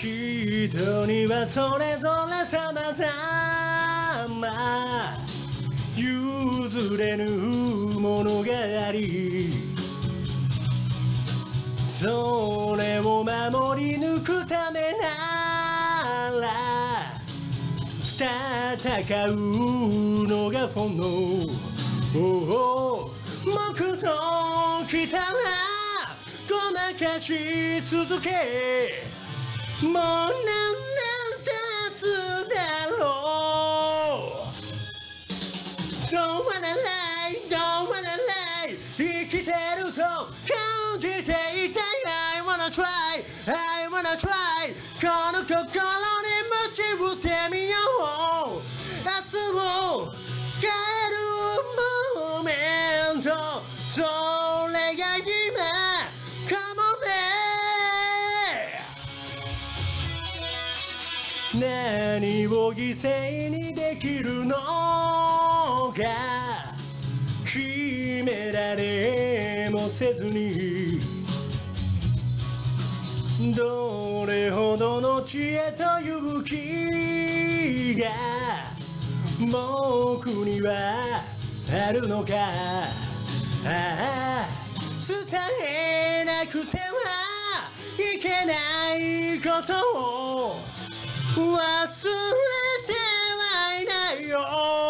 人にはそれぞれ様々譲れぬものがあり、それを守り抜くためなら戦うのが本能。僕と来たらごまかし続け、もう何年経つだろう。 Don't wanna lie, don't wanna lie、 生きてると感じていたい。 I wanna try, I wanna try、 この心に鞭打ってみよう。明日を変えるモーメント、それが今かもね。何を犠牲にできるのか決められもせずに、どれほどの知恵と勇気が僕にはあるのか。伝えなくてはいけないことを忘れてはいないよ。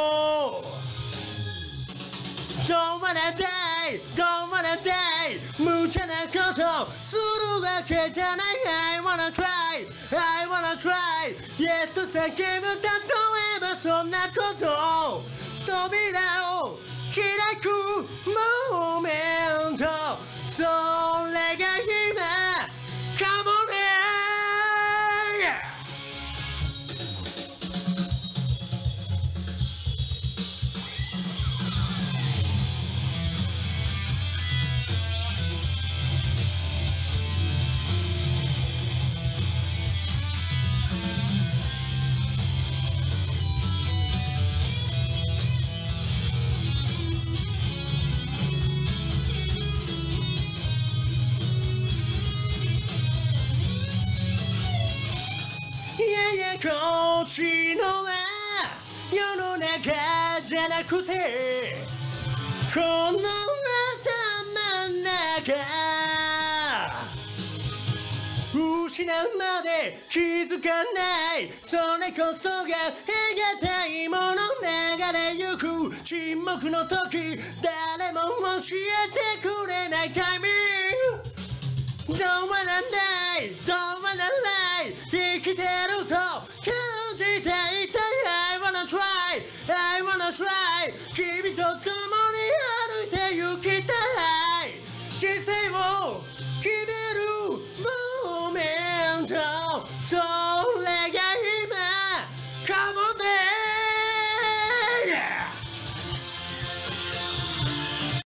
Don't wanna die, don't wanna die、 無茶なことするわけじゃない。 I wanna try, I wanna try、 Yes と叫ぶ。例えばそんなこと扉を開くモーメント、それが今かもね。ややこしいのは世の中じゃなくて、この頭の中。失うまで気づかない、それこそが得難いもの。流れゆく沈黙の時、誰も教えてくれないタイミング。